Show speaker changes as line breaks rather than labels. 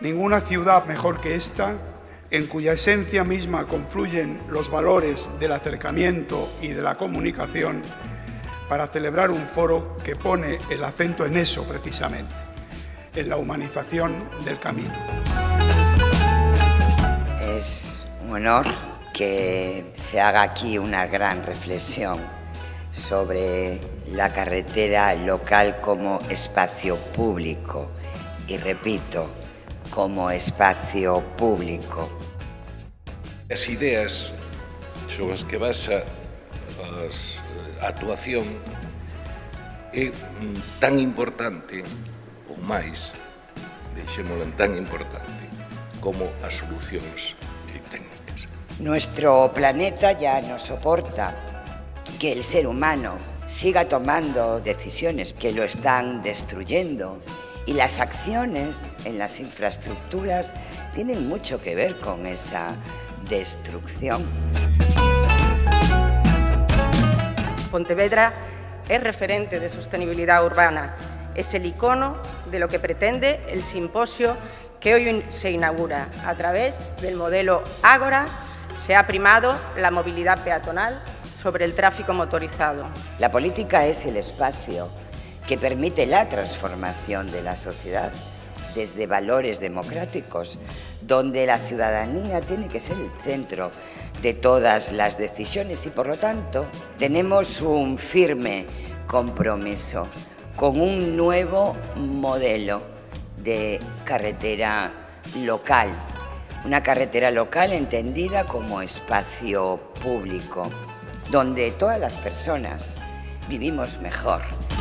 Ninguna ciudad mejor que esta, en cuya esencia misma confluyen los valores del acercamiento y de la comunicación, para celebrar un foro que pone el acento en eso precisamente, en la humanización del camino.
Es un honor que se haga aquí una gran reflexión sobre la carretera local como espacio público y, repito, como espacio público.
As ideas sobre as que basa a actuación é tan importante ou máis, deixémolo tan importante, como as solucións técnicas.
Nuestro planeta ya no soporta que el ser humano siga tomando decisiones que lo están destruyendo, y las acciones en las infraestructuras tienen mucho que ver con esa destrucción.
Pontevedra es referente de sostenibilidad urbana, es el icono de lo que pretende el simposio que hoy se inaugura. A través del modelo Ágora se ha primado la movilidad peatonal sobre el tráfico motorizado.
La política es el espacio que permite la transformación de la sociedad desde valores democráticos, donde la ciudadanía tiene que ser el centro de todas las decisiones y, por lo tanto, tenemos un firme compromiso con un nuevo modelo de carretera local, una carretera local entendida como espacio público, donde todas las personas vivimos mejor.